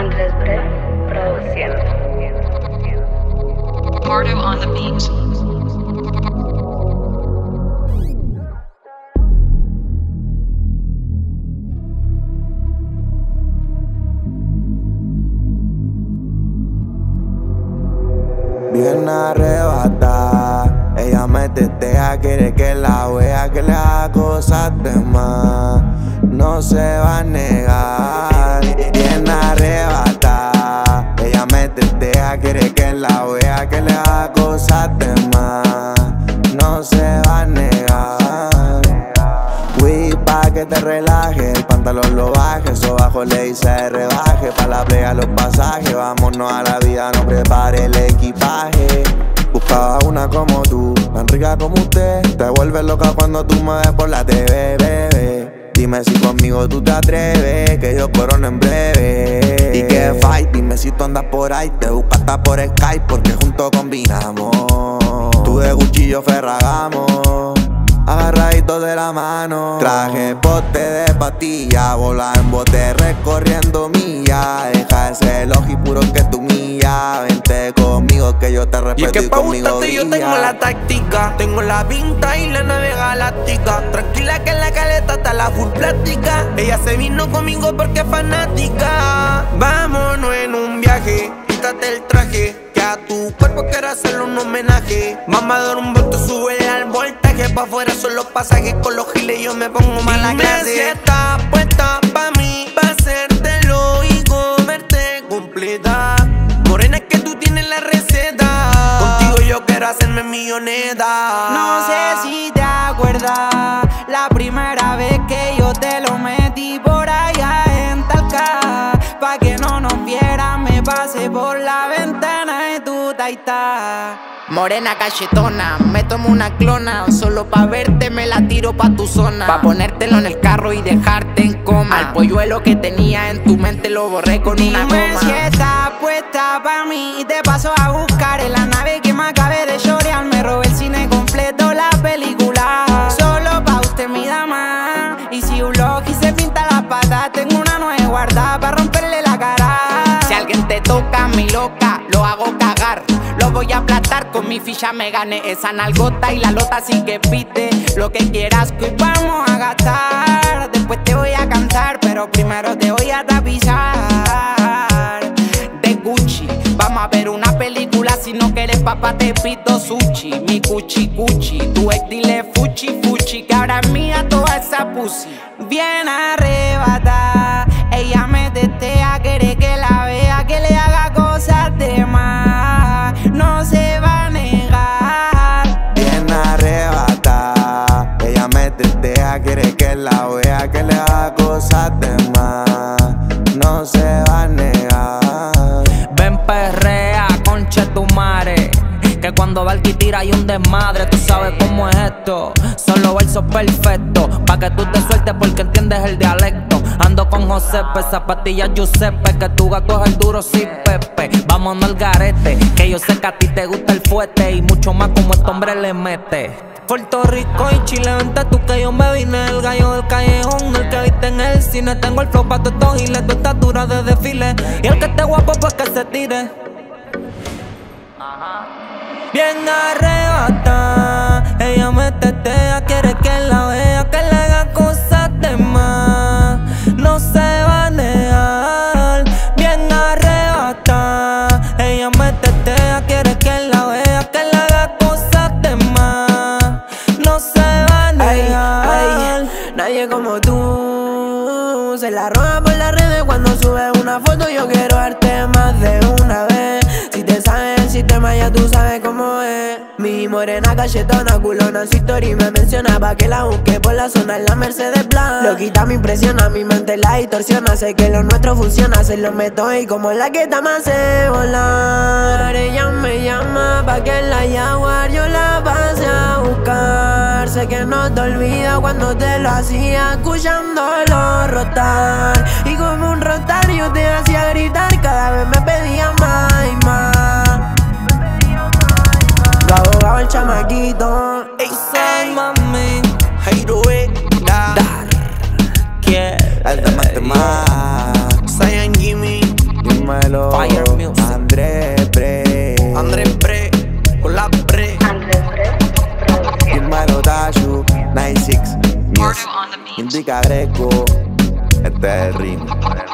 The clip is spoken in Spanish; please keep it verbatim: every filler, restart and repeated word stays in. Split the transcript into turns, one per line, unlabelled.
Andrés Bre, produciendo.
Pardo on the beat.
Bien arrebatada, ella me tetea, quiere que la vea, que le haga cosas de más. No se va a negar. Bien arrebatada, ella me tetea, quiere que la vea, que le haga cosas de más. No se va a negar. Weed pa' que te relaje, el pantalón lo baje, eso bajo le hice rebaje. Pa' la playa los pasajes, vámonos a la vida, no prepare el equipaje. Buscaba una como tú, tan rica como usted. Te vuelves loca cuando tú me ves por la T V, bebé. Dime si conmigo tú te atreves, que yo corono en breve. Y que fight, dime si tú andas por ahí, te busco hasta por Skype, porque juntos combinamos. Tú de cuchillo Ferragamo, agarraditos de la mano. Traje pote de patilla, vola en bote recorriendo millas. Deja ese ojo puro que tu milla. Vente conmigo que yo te respeto.
Y es que
y
pa'
conmigo
gustarte yo
brilla.
tengo la táctica, tengo la pinta y la nave galáctica. Tranquila que en la caleta está la full plástica. Ella se vino conmigo porque es fanática. Vámonos en un viaje, quítate el traje, que a tu cuerpo quiero hacerle un homenaje. Vamos a dar un vuelto, sube al voltaje. Pa' afuera son los pasajes, con los giles yo me pongo mala clase. Si estás puesta pa' mí, pa' hacértelo y comerte completa. Morena, es que tú tienes la receta. Contigo yo quiero hacerme milloneta.
No sé si te acuerdas la primera vez que yo te lo metí por allá en Talca. Pa' que no nos vieran me pasé por la ventana y tú taita.
Morena cachetona, me tomo una clona. Solo pa' verte me la tiro pa' tu zona. Pa' ponértelo en el carro y dejarte en coma. Al polluelo que tenía en tu mente lo borré con una
Dime
goma.
si estás puesta pa' mí y te paso a buscar en la nave que me acabé de chorear. Me robé el cine completo, la película. Solo pa' usted mi dama. Y si un loki se pinta las patas, tengo una nueva guardada pa' romperle la cara.
Si alguien te toca, mi loca, lo hago cagar. Lo voy a aplastar, con mi ficha me gané esa nalgota y la lota así que pide lo que quieras que hoy vamos a gastar. Después te voy a cantar, pero primero te voy a tapizar de Gucci. Vamos a ver una película, si no quieres papá te pido sushi. Mi cuchi cuchi, tu ex dile fuchi fuchi, que ahora es mía toda esa pussy.
Bien arrebatada, ella me tetea, quiere que la vea, que le haga cosas de más. No se va a negar.
Bien arrebatada, ella me tetea, quiere que la vea, que le haga cosas de más. No se va a negar.
Ven perrea, concha tu madre, que cuando Valky tira hay un desmadre. Tú sabes cómo es esto, son los versos perfectos, pa' que tú te sueltes porque entiendes el dialecto. Ando con Josepe, zapatillas Giuseppe, que tu gato es el duro, sí, Pepe. Vámonos al garete, que yo sé que a ti te gusta el fuete y mucho más como este hombre le mete.
Puerto Rico y Chile, vente tú que yo me vine. El gallo del callejón, el que viste en el cine. Tengo el flow pa' todos estos giles, tu estatura de desfile. Y el que esté guapo pues que se tire. Bien arrebatada, ella me tetea, quiere que la vea, que le haga cosas de más. No se va a negar. Bien arrebatada, ella me tetea, quiere que la vea, que le haga cosas de más. No se va a negar.
Ay, ay, nadie como tú se la roba por las redes cuando sube una foto. Yo quiero darte más de una vez. Si te sabes el sistema ya tú sabes cómo es. Mi morena cachetona, culona, su historia me menciona pa' que la busque por la zona en la Mercedes Blanca. Lo quita, me impresiona, mi mente la distorsiona. Sé que lo nuestro funciona, se lo meto y como la que está me hace volar. Ella me llama pa' que en la Jaguar yo la pase a buscar. Sé que no te olvidas cuando te lo hacía escuchándolo rotar. Y como un rotar yo te hacía gritar, cada vez me pedía más y más. Lo abogaba el chamaquito.
Ey, say mami, Jairo E, da,
Dar, quiere
Altamente más.
Cyan Jimmy,
dímelo.
Fire Music.
Andrés Bre.
Andrés Bre, con la Bre.
Andrés Bre, produciendo.
Dímelo Dashu, noventa y seis Music. Indica Greco. Este es el ritmo.